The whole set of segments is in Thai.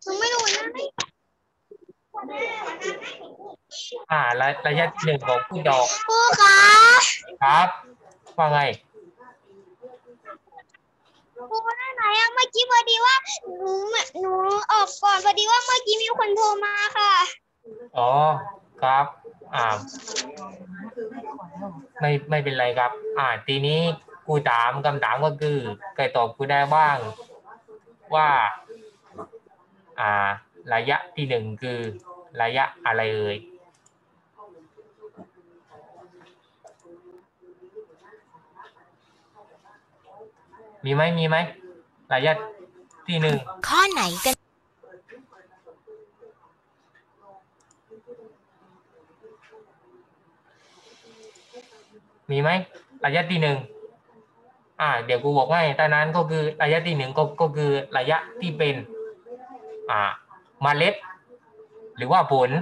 หนูไม่รู้นะระยะที่หนึ่งของพืชดอกครูคะครับว่าไงครูได้ไหนอะเมื่อกี้พอดีว่าหนูออกก่อนพอดีว่าเมื่อกี้มีคนโทรมาค่ะอ๋อครับอ่าไม่เป็นไรครับทีนี้กูถามคำถามก็คือใครตอบกูได้บ้างว่าอ่าระยะที่หนึ่งคือระยะอะไรเอ่ยมีไหมระยะที่หนึ่งข้อไหนกันมีไหมระยะที่หนึ่งเดี๋ยวกูบอกให้ตอนนั้นก็คือระยะที่หนึ่งก็คือระยะที่เป็นเมล็ดหรือว่าผล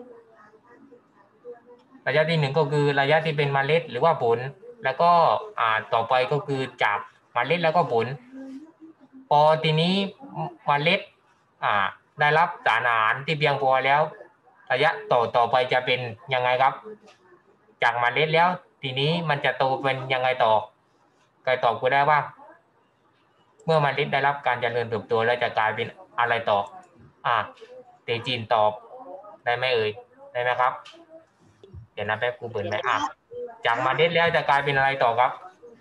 ระยะที่หนึ่งก็คือระยะที่เป็นเมล็ดหรือว่าผลแล้วก็ต่อไปก็คือจากเมล็ดแล้วก็ผลพอทีนี้เมล็ดได้รับสารอาหารที่เพียงพอแล้วระยะต่อไปจะเป็นยังไงครับจากเมล็ดแล้วทีนี้มันจะโตเป็นยังไงต่อใครตอบกูได้ว่าเมื่อเมล็ดได้รับการเจริญเติบโตแล้วจะกลายเป็นอะไรต่อเตจินตอบได้ไหมเอ่ยได้ไหมครับเดี๋ยวนะแป๊บกูเปิดไหมจากเมล็ดแล้วจะกลายเป็นอะไรต่อครับ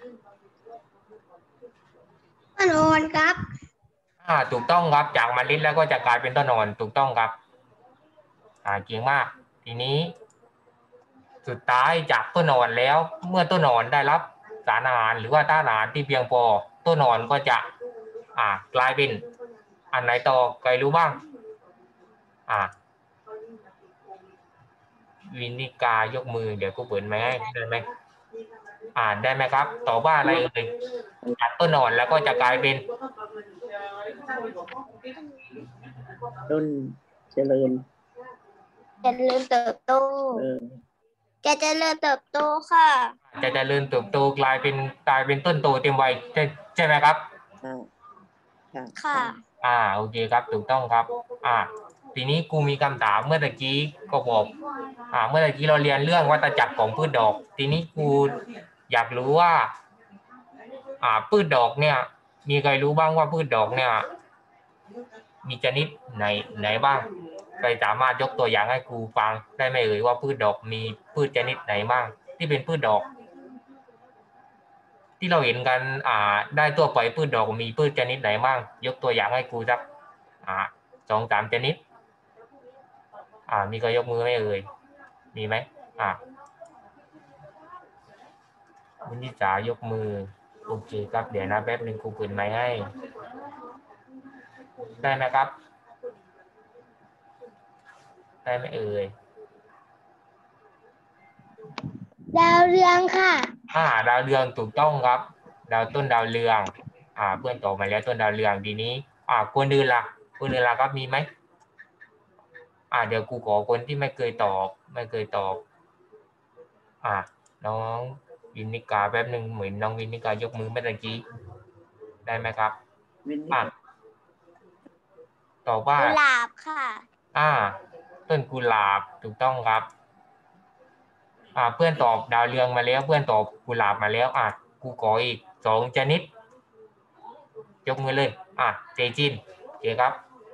ต้นอ่อนครับถูกต้องครับจากเมล็ดแล้วก็จะกลายเป็นต้นอ่อนถูกต้องครับเก่งมากทีนี้สุดท้ายจากต้นอ่อนแล้วเมื่อต้นอ่อนได้รับสารอาหารหรือว่าธาตุอาหารที่เพียงพอต้นอ่อนก็จะกลายเป็นอันไหนต่อใครรู้บ้างวินิกายกมือเดี๋ยวกูเปิดไหมได้ไหมได้ไหมครับตอบว่าอะไรเอ่ยจากต้นอ่อนแล้วก็จะกลายเป็นต้นเจริญเติบโตจะเจริญเติบโตค่ะจะเจริญเติบโตกลายเป็นต้นโตเต็มวัยใช่ไหมครับค่ะโอเคครับถูกต้องครับทีนี้กูมีคำถามเมื่อตะกี้ก็บอกเมื่อตะกี้เราเรียนเรื่องวัฏจักรของพืชดอกทีนี้กูอยากรู้ว่าพืชดอกเนี่ยมีใครรู้บ้างว่าพืชดอกเนี่ยมีชนิดไหนบ้างใครสามารถยกตัวอย่างให้ครูฟังได้ไหมเอ่ยว่าพืชดอกมีพืชชนิดไหนบ้างที่เป็นพืชดอกที่เราเห็นกันได้ทั่วไปพืชดอกมีพืชชนิดไหนบ้างยกตัวอย่างให้ครูสัก2-3ชนิดมีใครยกมือไหมเอ่ยมีไหมคุณนิสายกมือโอเคครับเดี๋ยวนะแป๊บนึงครูเปิดไมค์ให้ได้ไหมครับได้ไหมเอ่ยดาวเรืองค่ะดาวเรืองถูกต้องครับต้นดาวเรืองเพื่อนตอบมาแล้วต้นดาวเรืองทีนี้คนอื่นล่ะครับมีไหมเดี๋ยวกูขอคนที่ไม่เคยตอบน้องวินิกาแป๊บหนึ่งเหมือนน้องวินิกายกมือเมื่อกี้ได้ไหมครับตอบว่ากุหลาบค่ะต้นกุหลาบถูกต้องครับเพื่อนตอบดาวเรืองมาแล้วเพื่อนตอบกุหลาบมาแล้วกูขออีก2ชนิดยกมือเลยเจจินโอเคครับ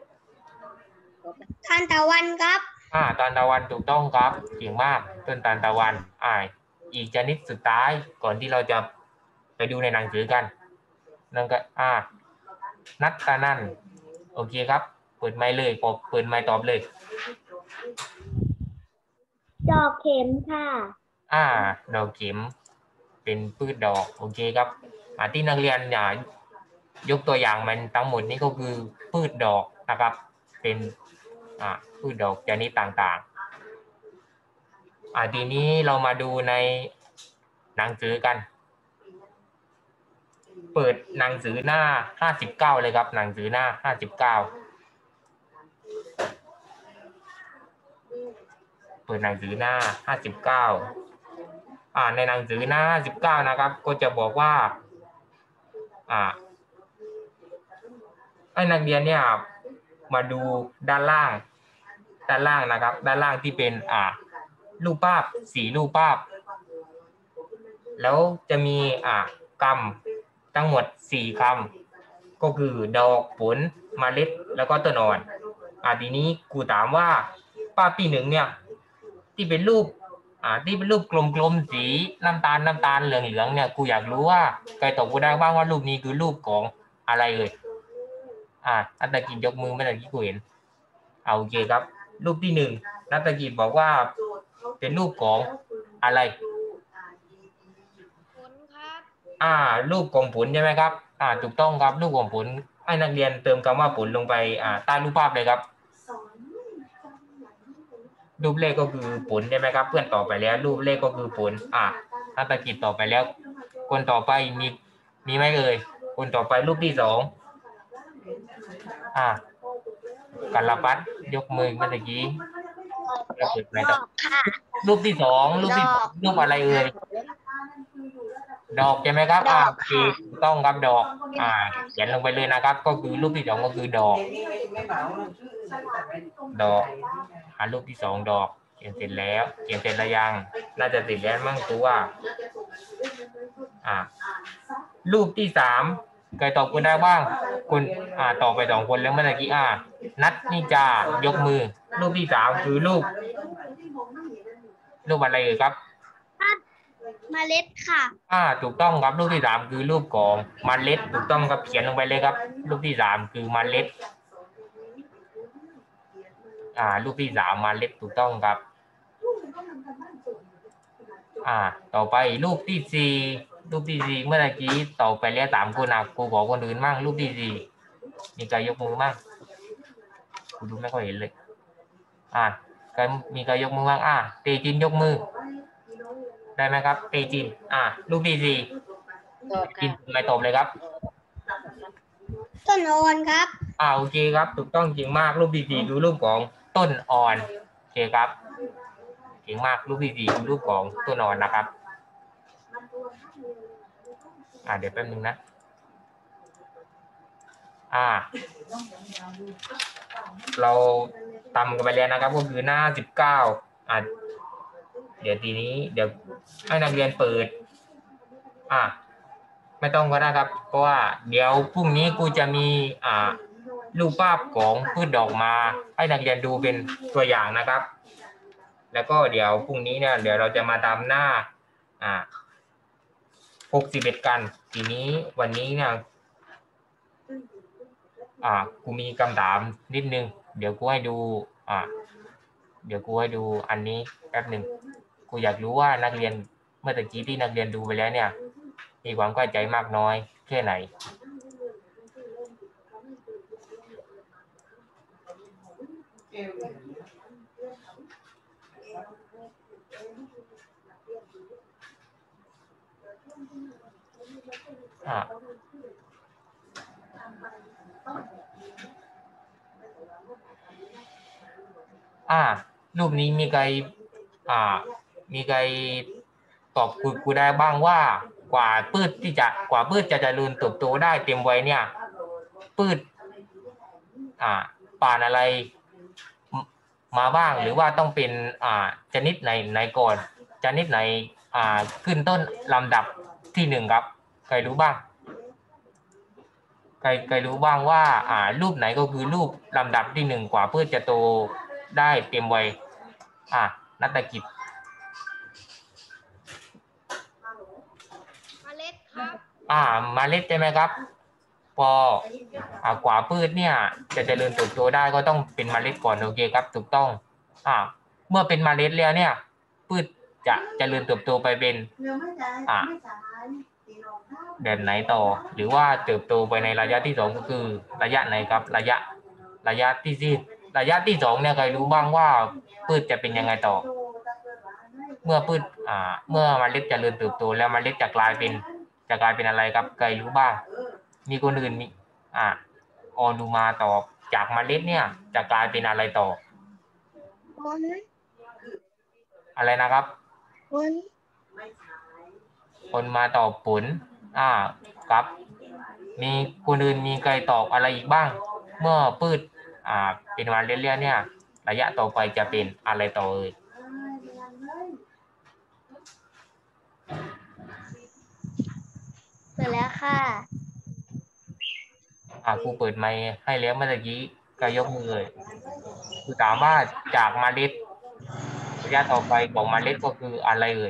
ทานตะวันครับตานตะวันถูกต้องครับเก่งมากต้นตานตะวันอีกชนิดสุดท้ายก่อนที่เราจะไปดูในหนังสือกันนั่นก็นัดตานั่นโอเคครับเปิดไมค์เลยเปิดไมค์ตอบเลยดอกเข็มค่ะดอกเข็มเป็นพืชดอกโอเคครับที่นักเรียนยกตัวอย่างมันทั้งหมดนี้ก็คือพืชดอกนะครับเป็นพืชดอกชนิดต่างๆทีนี้เรามาดูในหนังสือกันเปิดหนังสือหน้า59เลยครับหนังสือหน้า59เปิดหนังสือหน้า59ในหนังสือหน้า59นะครับก็จะบอกว่าให้นักเรียนเนี่ยมาดูด้านล่างนะครับ ด้านล่างที่เป็นรูปภาพ4รูปภาพแล้วจะมีคำทั้งหมด4คำก็คือดอกผลเมล็ดแล้วก็ต้นอ่อนทีนี้ครูถามว่าภาพที่1เนี่ยที่เป็นรูปกลมๆสีน้ำตาลเหลืองเนี่ยครูอยากรู้ว่าใครตอบกูได้บ้างว่ารูปนี้คือรูปของอะไรเอ่ยนัตตกิจยกมือเมื่อกี้กูเห็นโอเคครับรูปที่1นัตตกิจบอกว่าเป็นรูปของอะไรผลครับรูปของผลใช่ไหมครับถูกต้องครับรูปของผลให้นักเรียนเติมคำว่าผลลงไปใต้รูปภาพเลยครับรูปเลขก็คือผลใช่ไหมครับเพื่อนตอบไปแล้วรูปเลขก็คือผลนักกิจตอบไปแล้วคนต่อไปมีไหมเอ่ยคนต่อไปรูปที่2กัลปัตยกมือเมื่อกี้แล้วเกิดอะไรต่อรูปที่2รูปอะไรเอ่ยดอกใช่ไหมครับถูกต้องครับดอกเขียนลงไปเลยนะครับก็คือรูปที่2ก็คือดอกรูปที่2ดอกเขียนเสร็จแล้วยังน่าจะเสร็จแล้วมั่งตัวรูปที่3ใครตอบคุณได้บ้างคุณตอบไป2คนแล้วเมื่อกี้นัทนิจายกมือรูปที่3คือรูปอะไรครับเมล็ดค่ะถูกต้องครับรูปที่3คือรูปของเมล็ดถูกต้องครับเขียนลงไปเลยครับรูปที่3คือเมล็ดรูปที่3เมล็ดถูกต้องครับต่อไปรูปที่4เมื่อกี้ตอบไปแล้ว3คนครูบอกคนอื่นมั่งรูปที่4มีใครยกมือมั่งครูดูไม่ค่อยเห็นเลยใครมีใครยกมือมั่งเตจินยกมือได้ไหมครับเตจินรูปที่4จินไม่ตอบเลยครับต้นอ่อนครับโอเคครับถูกต้องจริงมากรูปที่4คือรูปของต้นอ่อนโอเคครับเก่งมากรูปที่4คือรูปของต้นอ่อนนะครับเดี๋ยวแป๊บนึงนะเราทำกันไปแล้วนะครับก็คือหน้า19เดี๋ยวทีนี้เดี๋ยวให้นักเรียนเปิดไม่ต้องก็ได้ครับเพราะว่าเดี๋ยวพรุ่งนี้กูจะมีรูปภาพของพืชดอกมาให้นักเรียนดูเป็นตัวอย่างนะครับแล้วก็เดี๋ยวพรุ่งนี้เนี่ยเดี๋ยวเราจะมาทำหน้า61กันทีนี้วันนี้เนี่ยกูมีคำถามนิดนึงเดี๋ยวกูให้ดูอันนี้แป๊บหนึ่งกูอยากรู้ว่านักเรียนเมื่อตะกี้ที่นักเรียนดูไปแล้วเนี่ยมีความเข้าใจมากน้อยแค่ไหนรูปนี้มีใครตอบกูได้บ้างว่ากว่าพืชจะเจริญเติบโตได้เต็มวัยเนี่ยพืชป่านอะไรมาบ้างหรือว่าต้องเป็นชนิดไหนก่อนชนิดไหนขึ้นต้นลำดับที่1ครับใครรู้บ้างใครรู้บ้างว่ารูปไหนก็คือรูปลำดับที่1กว่าพืชจะโตได้เต็มวัยนัตตกิจเมล็ดครับเมล็ดใช่ไหมครับพอกว่าพืชเนี่ยจะเจริญเติบโตได้ก็ต้องเป็นเมล็ดก่อนโอเคครับถูกต้องเมื่อเป็นเมล็ดแล้วเนี่ยพืชจะเจริญเติบโตไปเป็นแบบไหนต่อหรือว่าเติบโตไปในระยะที่2ก็คือระยะไหนครับระยะที่2เนี่ยใครรู้บ้างว่าพืชจะเป็นยังไงต่อเมื่อพืชเมื่อเมล็ดเจริญเติบโตแล้วเมล็ดจะกลายเป็นอะไรครับใครรู้บ้างมีคนอื่นมีออนุมาตอบจากเมล็ดเนี่ยจะกลายเป็นอะไรต่อผลอะไรนะครับคนมาตอบผลครับมีคนอื่นมีใครตอบอะไรอีกบ้างเมื่อพืชเป็นมาเล็ดแล้วเนี่ยระยะต่อไปจะเป็นอะไรต่อเอ่ยเสร็จแล้วค่ะครูเปิดไมค์ให้แล้วเมื่อกี้ก็ยกมือเลยคือถามว่าจากเมล็ดระยะต่อไปของเมล็ดก็คืออะไรเอ่ย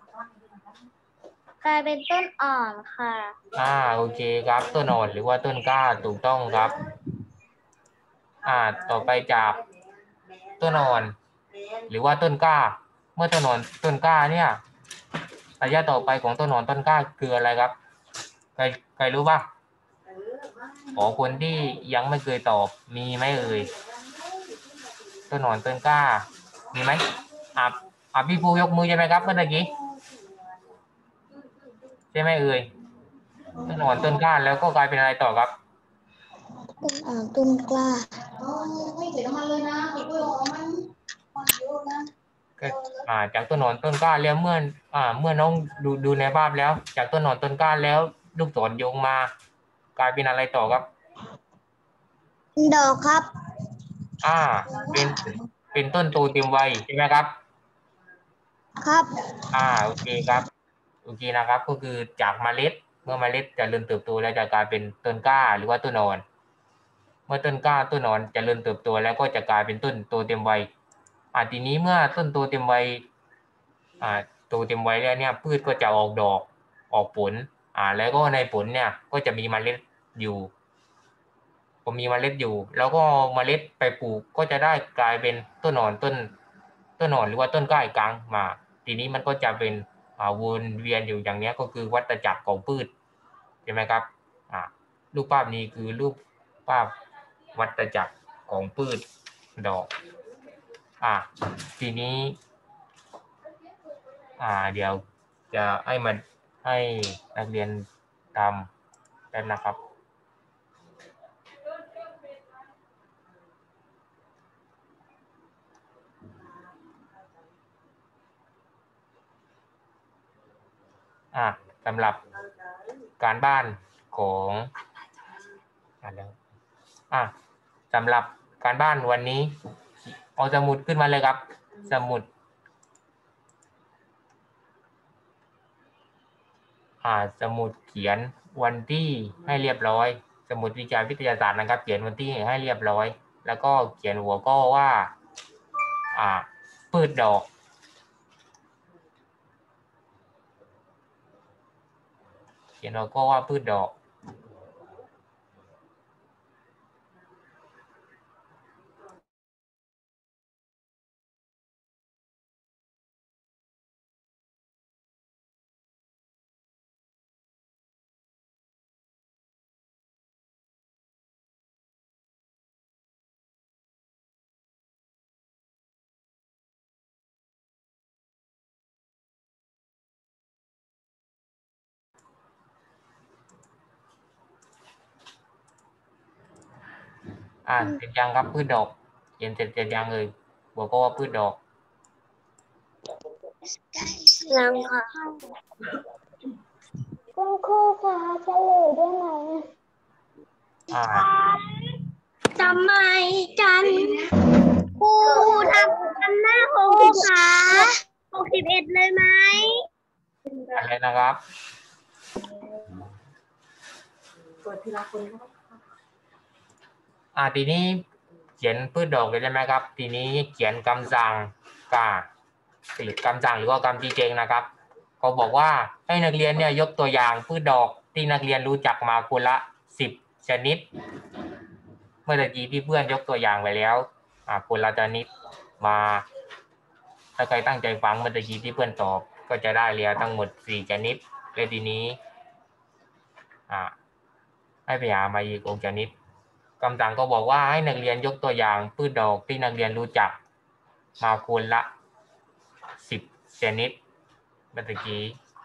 กลายเป็นต้นอ่อนค่ะโอเคครับต้นอ่อนหรือว่าต้นกล้าถูกต้องครับ ต่อไปจากต้นอ่อนหรือว่าต้นกล้า เมื่อต้นอ่อนต้นกล้าเนี่ยระยะต่อไปของต้นอ่อนต้นกล้าคืออะไรครับใครรู้บ้างคนที่ยังไม่เคยตอบมีไหมเอ่ยต้นอ่อนต้นกล้ามีไหมพี่ภูยกมือใช่ไหมครับเมื่อกี้ใช่ไหมเอ่ยต้นอ่อนต้นกล้าแล้วก็กลายเป็นอะไรต่อครับต้นอ่อนต้นกล้าจากต้นหนอนต้นกล้าแล้วเมื่อน้องดูในภาพแล้ว จากต้นหนอนต้นกล้าแล้วลูกศรโยงมากลายเป็นอะไรต่อครับดอกครับเป็นเป็นต้นโตเต็มวัยใช่ไหมครับครับโอเคครับโอเคนะครับ ก็คือจากเมล็ดเมื่อเมล็ดจะเริ่มเติบโตแล้วจะกลายเป็นต้นกล้าหรือว่าต้นอ่อนเมื่อต้นกล้าต้นอ่อนจะเริ่มเติบโตแล้วก็จะกลายเป็นต้นโตเต็มวัยทีนี้เมื่อต้นโตเต็มวัยโตเต็มวัยแล้วเนี่ยพืชก็จะออกดอกออกผลแล้วก็ในผลเนี่ยก็จะมีเมล็ดอยู่พอมีเมล็ดอยู่ แล้วก็เมล็ดไปปลูกก็จะได้กลายเป็นต้นอ่อนต้นอ่อนหรือว่าต้นกล้าอีกครั้งมาทีนี้มันก็จะเป็นวนเวียนอยู่อย่างนี้ก็คือวัฏจักรของพืชใช่ไหมครับรูปภาพนี้คือรูปภาพวัฏจักรของพืชดอกทีนี้เดี๋ยวจะให้นักเรียนทำกันนะครับสำหรับการบ้านของสำหรับการบ้านวันนี้เอาสมุดขึ้นมาเลยครับสมุดสมุดเขียนวันที่ให้เรียบร้อยสมุดวิชาวิทยาศาสตร์นะครับเขียนวันที่ให้เรียบร้อยแล้วก็เขียนหัวข้อว่าพืชดอกเขียนหัวข้อว่าพืชดอกเสร็จยังครับพืชดอกเขียนเสร็จยังเลยหัวข้อว่าพืชดอกยังค่ะคุณครูคะเฉลยได้ไหมทำไมกันครูทำหน้าของครูคะ61เลยไหมอะไรนะครับทีนี้เขียนพืชดอกเลยใช่ไหมครับทีนี้เขียนคำสั่งหรือคำสั่งหรือว่าคำชี้แจงนะครับเขาบอกว่าให้นักเรียนเนี่ยยกตัวอย่างพืชดอกที่นักเรียนรู้จักมาคนละ10ชนิดเมื่อกี้ที่เพื่อนยกตัวอย่างไปแล้วคนละชนิดมาถ้าใครตั้งใจฟังเมื่อกี้ที่เพื่อนตอบก็จะได้เรียนทั้งหมด4ชนิดและทีนี้ให้ไปหามาอีก6ชนิดคำสั่งก็บอกว่าให้นักเรียนยกตัวอย่างพืชดอกที่นักเรียนรู้จักมาคนละ10ชนิดเมื่อกี้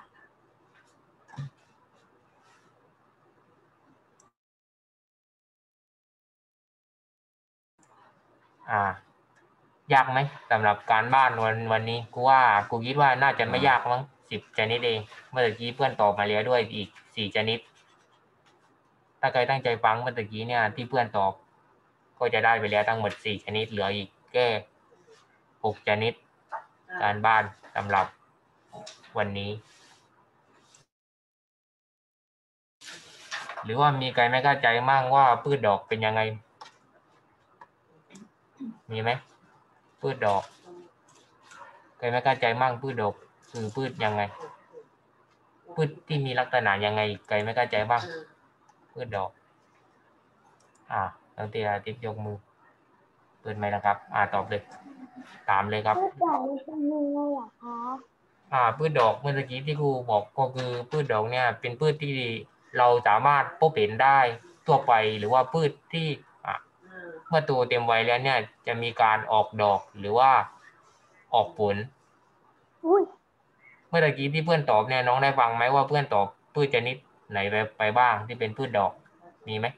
ยากไหมสำหรับการบ้านวันนี้กูคิดว่าน่าจะไม่ยากมั้ง10ชนิดเองเมื่อกี้เพื่อนตอบมาแล้วด้วยอีก4ชนิดถ้าใครตั้งใจฟังเมื่อกี้เนี่ยที่เพื่อนตอบก็จะได้ไปแล้วทั้งหมด4ชนิดเหลืออีกแค่6ชนิดการบ้านสำหรับวันนี้หรือว่ามีใครไม่เข้าใจมั่งว่าพืชดอกเป็นยังไงมีไหมพืชดอกใครไม่เข้าใจมั่งพืชดอกคือพืชยังไงพืชที่มีลักษณะยังไงใครไม่เข้าใจบ้างพืชดอกตั้งแต่อาทิตย์ยกมือเปิดไหมนะครับตอบเลยถามเลยครับพืชดอกเป็นยังไงเหรอคะพืชดอกเมื่อกี้ที่ครูบอกก็คือพืชดอกเนี่ยเป็นพืชที่เราสามารถพบเห็นได้ทั่วไปหรือว่าพืชที่เมื่อตัวเต็มวัยแล้วเนี่ยจะมีการออกดอกหรือว่าออกผลเมื่อกี้ที่เพื่อนตอบเนี่ยน้องได้ฟังไหมว่าเพื่อนตอบพืชชนิดไหนไปบ้างที่เป็นพืชดอกมีไหม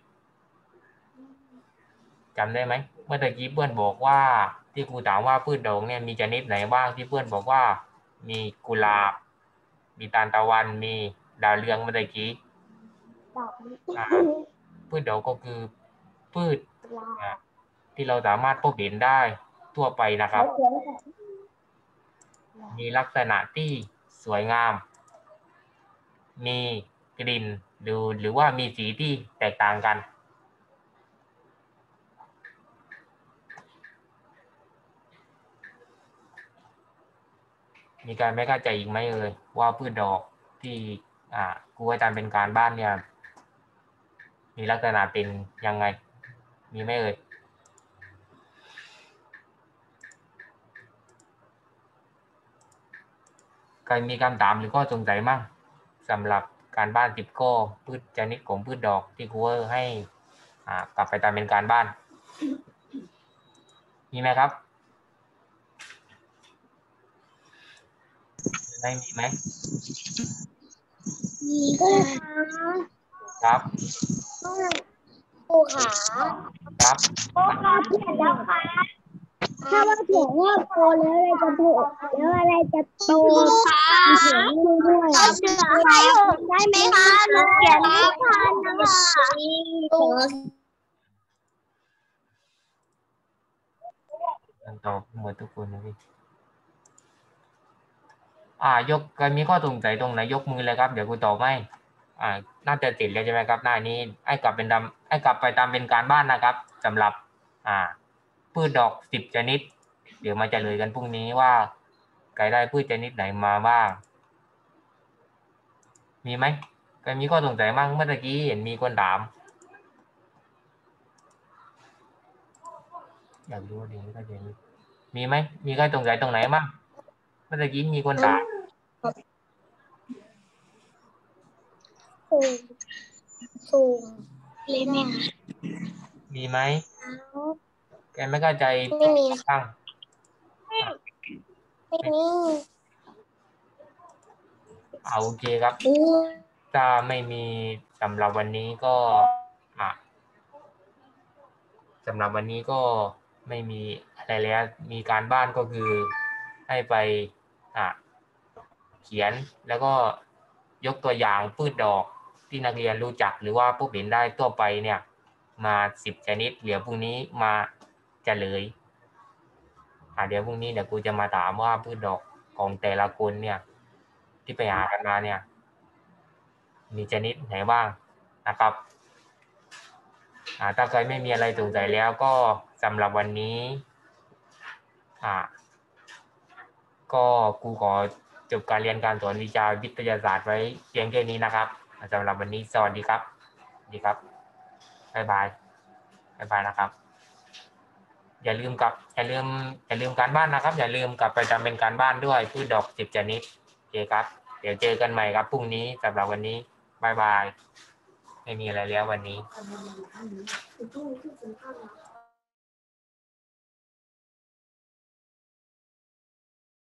จำได้ไหมเมื่อกี้เพื่อนบอกว่าที่ครูถามว่าพืชดอกเนี่ยมีชนิดไหนบ้างที่เพื่อนบอกว่ามีกุหลาบมีทานตะวันมีดาวเรืองเมื่อกี้พืชดอกก็คือพืชที่เราสามารถพบเห็นได้ทั่วไปนะครับมีลักษณะที่สวยงามมีกลิ่นหรือว่ามีสีที่แตกต่างกันมีการไม่เข้าใจอีกไหมว่าพืชดอกที่ครูอาจารย์เป็นการบ้านเนี่ยมีลักษณะเป็นยังไงมีไหมใครมีคำถามหรือข้อสงสัยมั่งสำหรับการบ้าน10 ข้อพืชชนิดของพืชดอกที่ครูให้กลับไปตามเป็นการบ้านมีไหมครับมีไหมมีค่ะครับครูขาครับครูขาเขียนแล้วค่ะถ้าว่าเขียนว่าโตแล้วอะไรจะโตแล้วอะไรจะโตค่ะเขียนไม่ด้วยเสือให้ผมได้ไหมคะหนูเขียนไม่ทันนะคะตอบหมดทุกคนนะพี่ยกใครมีข้อสงสัยตรงไหนยกมือเลยครับเดี๋ยวครูตอบให้น่าจะติดแล้วใช่ไหมครับหน้านี้ให้กลับไปตามเป็นการบ้านนะครับสำหรับพืชดอก10 ชนิดเดี๋ยวมาเฉลยกันพรุ่งนี้ว่าใครได้พืชชนิดไหนมาบ้างมีไหมใครมีข้อสงสัยบ้างเมื่อกี้เห็นมีคนถามอยากรู้ดีก็เดี๋ยวมีไหมมีใครสงสัยตรงไหนบ้างเมื่อกี้มีคนถามสูงเลยไหมคะมีไหมแกไม่เข้าใจไม่มีบ้างไม่มีโอเคครับถ้าไม่มีสำหรับวันนี้ก็สำหรับวันนี้ก็ไม่มีอะไรแล้วมีการบ้านก็คือให้ไปเขียนแล้วก็ยกตัวอย่างพืชดอกที่นักเรียนรู้จักหรือว่าพบเห็นได้ทั่วไปเนี่ยมา10 ชนิดเดี๋ยวพรุ่งนี้มาเฉลยเดี๋ยวพรุ่งนี้เดี๋ยวกูจะมาถามว่าพืชดอกของแต่ละคนเนี่ยที่ไปหากันมาเนี่ยมีชนิดไหนบ้างนะครับถ้าใครไม่มีอะไรสงสัยแล้วก็สำหรับวันนี้ก็ครูขอจบการเรียนการสอนวิชาวิทยาศาสตร์ไว้เพียงแค่นี้นะครับสำหรับวันนี้สวัสดีครับสวัสดีครับบ๊ายบายนะครับอย่าลืมการบ้านนะครับอย่าลืมกลับไปทำเป็นการบ้านด้วยพืชดอก10 ชนิดโอเคครับเดี๋ยวเจอกันใหม่ครับพรุ่งนี้สำหรับวันนี้บ๊ายบายไม่มีอะไรแล้ววันนี้